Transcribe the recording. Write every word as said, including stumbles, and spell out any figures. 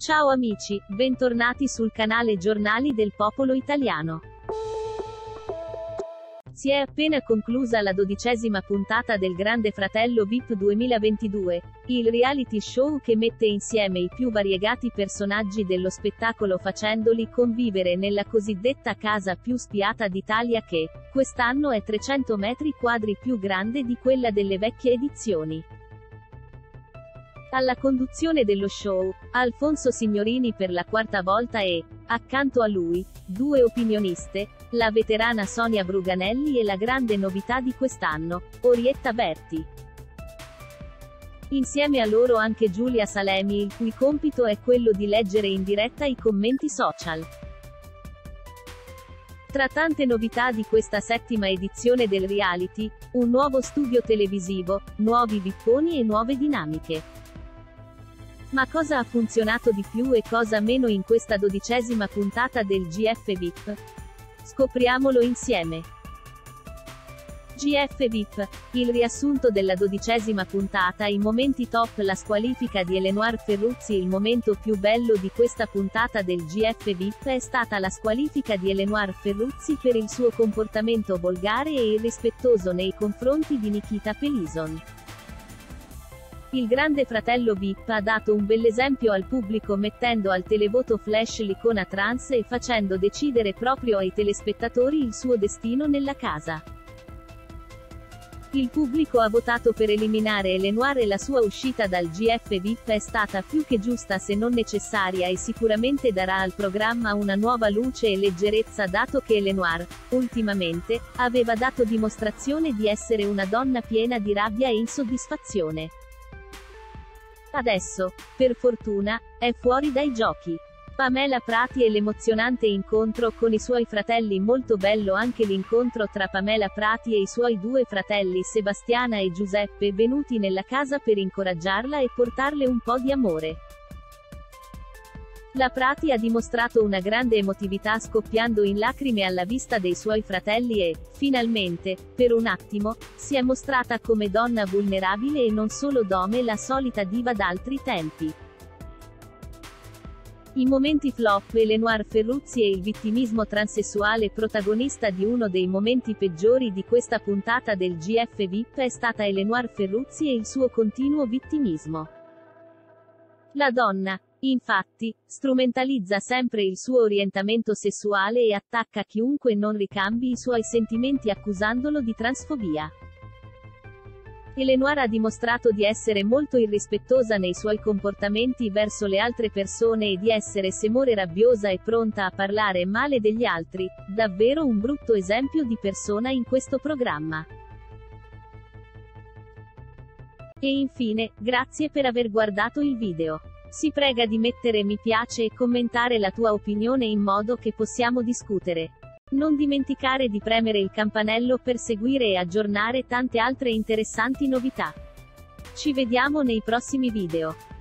Ciao amici, bentornati sul canale Giornali del Popolo Italiano. Si è appena conclusa la dodicesima puntata del Grande Fratello V I P duemilaventidue, il reality show che mette insieme i più variegati personaggi dello spettacolo facendoli convivere nella cosiddetta casa più spiata d'Italia che, quest'anno è trecento metri quadri più grande di quella delle vecchie edizioni. Alla conduzione dello show, Alfonso Signorini per la quarta volta e, accanto a lui, due opinioniste, la veterana Sonia Bruganelli e la grande novità di quest'anno, Orietta Berti. Insieme a loro anche Giulia Salemi, il cui compito è quello di leggere in diretta i commenti social. Tra tante novità di questa settima edizione del reality, un nuovo studio televisivo, nuovi vipponi e nuove dinamiche. Ma cosa ha funzionato di più e cosa meno in questa dodicesima puntata del G F V I P? Scopriamolo insieme. G F V I P, il riassunto della dodicesima puntata, i momenti top, la squalifica di Eleonore Ferruzzi. Il momento più bello di questa puntata del G F V I P è stata la squalifica di Eleonore Ferruzzi per il suo comportamento volgare e irrispettoso nei confronti di Nikita Pelison. Il Grande Fratello V I P ha dato un bell'esempio al pubblico mettendo al televoto flash l'icona trans e facendo decidere proprio ai telespettatori il suo destino nella casa. Il pubblico ha votato per eliminare Eleonore e la sua uscita dal G F V I P è stata più che giusta se non necessaria e sicuramente darà al programma una nuova luce e leggerezza dato che Eleonore, ultimamente, aveva dato dimostrazione di essere una donna piena di rabbia e insoddisfazione. Adesso, per fortuna, è fuori dai giochi. Pamela Prati e l'emozionante incontro con i suoi fratelli. Molto bello anche l'incontro tra Pamela Prati e i suoi due fratelli Sebastiana e Giuseppe, venuti nella casa per incoraggiarla e portarle un po' di amore. La Prati ha dimostrato una grande emotività scoppiando in lacrime alla vista dei suoi fratelli e, finalmente, per un attimo, si è mostrata come donna vulnerabile e non solo dome la solita diva d'altri tempi. I momenti flop, Eleonore Ferruzzi e il vittimismo transessuale. Protagonista di uno dei momenti peggiori di questa puntata del G F V I P è stata Eleonore Ferruzzi e il suo continuo vittimismo. La donna, infatti, strumentalizza sempre il suo orientamento sessuale e attacca chiunque non ricambi i suoi sentimenti accusandolo di transfobia. Eleonore ha dimostrato di essere molto irrispettosa nei suoi comportamenti verso le altre persone e di essere semore rabbiosa e pronta a parlare male degli altri, davvero un brutto esempio di persona in questo programma. E infine, grazie per aver guardato il video. Si prega di mettere mi piace e commentare la tua opinione in modo che possiamo discutere. Non dimenticare di premere il campanello per seguire e aggiornare tante altre interessanti novità. Ci vediamo nei prossimi video.